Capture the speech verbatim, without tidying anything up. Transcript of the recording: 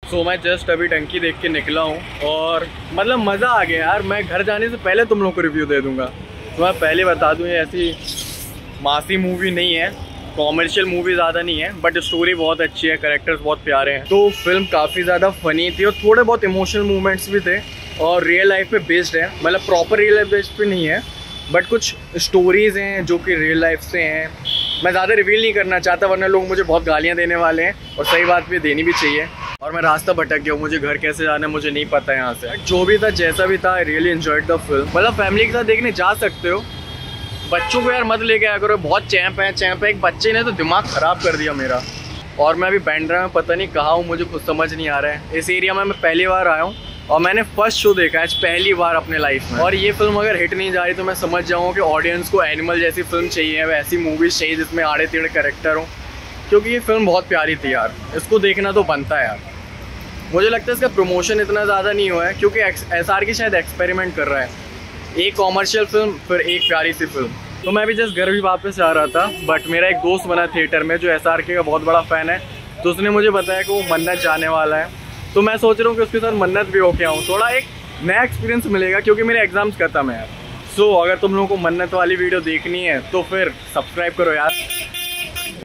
सो so, मैं just अभी टंकी देख के निकला हूँ और मतलब मज़ा आ गया यार। मैं घर जाने से पहले तुम लोग को रिव्यू दे दूँगा। तो मैं पहले बता दूँ, ये ऐसी मासी मूवी नहीं है, कॉमर्शियल मूवी ज़्यादा नहीं है, बट स्टोरी बहुत अच्छी है, कैरेक्टर्स बहुत प्यारे हैं। तो फिल्म काफ़ी ज़्यादा फनी थी और थोड़े बहुत इमोशनल मूवमेंट्स भी थे और रियल लाइफ पे बेस्ड है। मतलब प्रॉपर रियल लाइफ बेस्ड पे नहीं है, बट कुछ स्टोरीज़ हैं जो कि रियल लाइफ से हैं। मैं ज़्यादा रिवील नहीं करना चाहता वरना लोग मुझे बहुत गालियाँ देने वाले हैं, और सही बात भी देनी भी चाहिए। और मैं रास्ता भटक गया हूँ, मुझे घर कैसे जाना है मुझे नहीं पता है यहाँ से। जो भी था जैसा भी था, I really enjoyed the film. मतलब फैमिली के साथ देखने जा सकते हो, बच्चों को यार मत लेके आया करो, बहुत चैंप है चैंप है। एक बच्चे ने तो दिमाग ख़राब कर दिया मेरा। और मैं अभी बैंड्रा में पता नहीं कहाँ हूँ, मुझे कुछ समझ नहीं आ रहा है। इस एरिया में मैं पहली बार आया हूँ और मैंने फर्स्ट शो देखा है आज पहली बार अपने लाइफ में। और ये फिल्म अगर हिट नहीं जा रही तो मैं समझ जाऊँगा कि ऑडियंस को एनिमल जैसी फिल्म चाहिए, वैसी मूवीज़ चाहिए जिसमें आड़े टेढ़े कैरेक्टर हो, क्योंकि ये फिल्म बहुत प्यारी थी यार। इसको देखना तो बनता है यार। मुझे लगता है इसका प्रमोशन इतना ज़्यादा नहीं हुआ है क्योंकि एस आर के शायद एक्सपेरिमेंट कर रहा है, एक कॉमर्शियल फिल्म फिर एक प्यारी सी फिल्म। तो मैं भी जस्ट घर भी वापस आ रहा था, बट मेरा एक दोस्त बना थिएटर में जो एस आर के का बहुत बड़ा फ़ैन है, तो उसने मुझे बताया कि वो मन्नत जाने वाला है। तो मैं सोच रहा हूँ कि उसके साथ मन्नत भी होके आऊँ, थोड़ा एक नया एक्सपीरियंस मिलेगा क्योंकि मेरे एग्जाम्स खत्म है यार। सो so, अगर तुम लोगों को मन्नत वाली वीडियो देखनी है तो फिर सब्सक्राइब करो यार।